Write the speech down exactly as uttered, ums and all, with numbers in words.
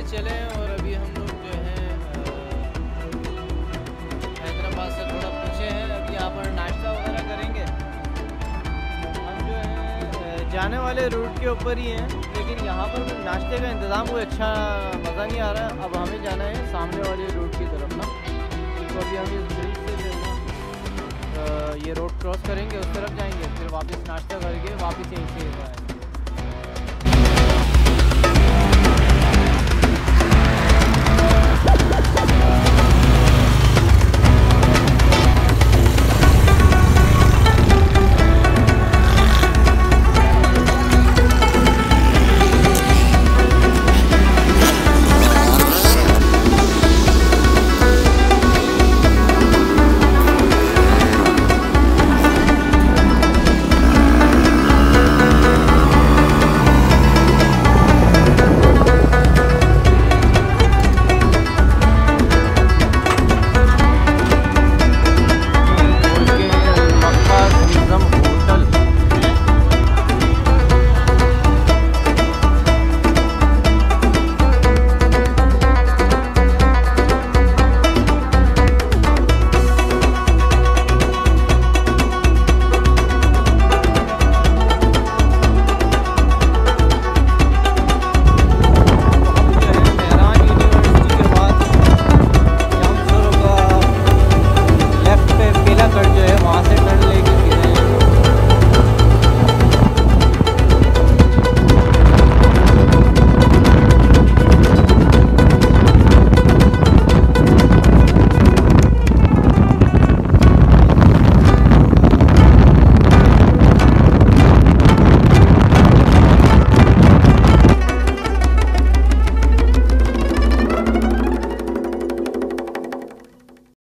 तेज़ चले हैं और अभी हम लोग जो है हैदराबाद से थोड़ा पीछे हैं। अभी यहाँ पर नाश्ता वगैरह करेंगे। हम जो है जाने वाले रूट के ऊपर ही हैं, लेकिन यहाँ पर नाश्ते का इंतज़ाम कोई अच्छा मज़ा नहीं आ रहा। अब हमें जाना है सामने वाले रूट की तरफ ना, तो अभी हम इस ब्रिज से जो है ये रोड क्रॉस करेंगे, उस तरफ जाएंगे, फिर वापस नाश्ता करके वापस यहीं से आएंगे।